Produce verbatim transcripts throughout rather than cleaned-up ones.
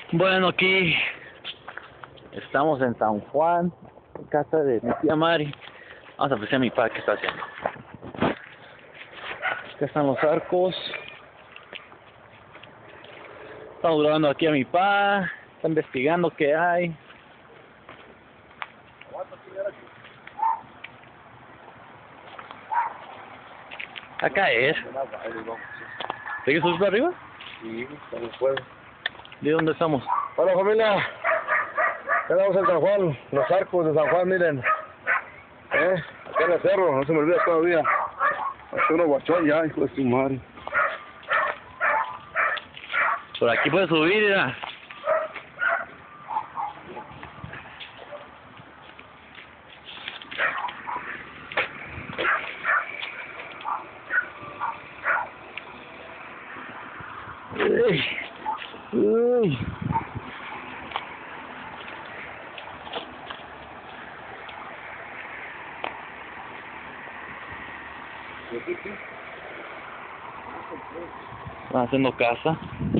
Bueno, aquí estamos en San Juan, en casa de mi tía Mari. Vamos a apreciar a mi papá que está haciendo. Acá están los arcos. Estamos grabando aquí a mi papá. Está investigando qué hay. Acá es. ¿Sigues subir para arriba? Sí, también puedo. ¿De dónde estamos? Hola familia, quedamos en San Juan, los arcos de San Juan, miren. ¿Eh? Acá en el cerro, no se me olvida todavía. Hace uno guachón ya, hijo de su madre. Por aquí puedes subir, mira. Uy. Uy. Están haciendo casa.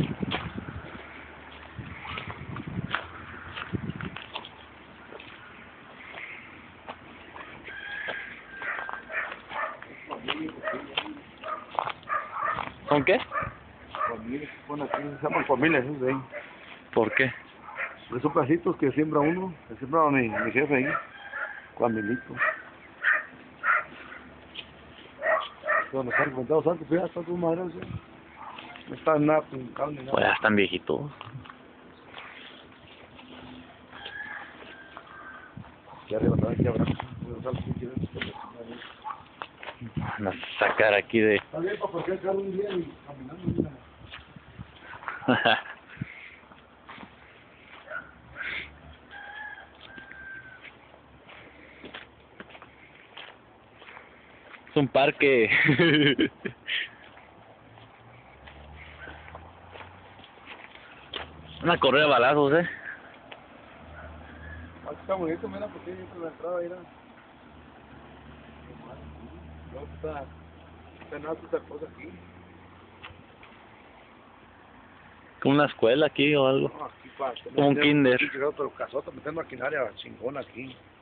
¿Con qué? Familias, bueno, aquí se llaman familias, esos de ahí. ¿Por qué? Esos pedacitos que siembra uno, que siembra mi, mi jefe ahí, Juanilito. Todos los arcos, todos los arcos, ya están tus madres, ¿eh? No está nada con carne, nada. Pues ya están viejitos. Aquí arriba también, aquí abajo. Van a sacar aquí de... Está bien, ¿para qué el carro un día y caminando? Mira. Es un parque. Una correa de balazos, eh. Aquí está bonito, mira, porque ahí entra la entrada, mira. No está, está nada, esta cosa aquí. Como una escuela aquí o algo. No, aquí para... Como un kinder. Pero casota, meter maquinaria chingona aquí.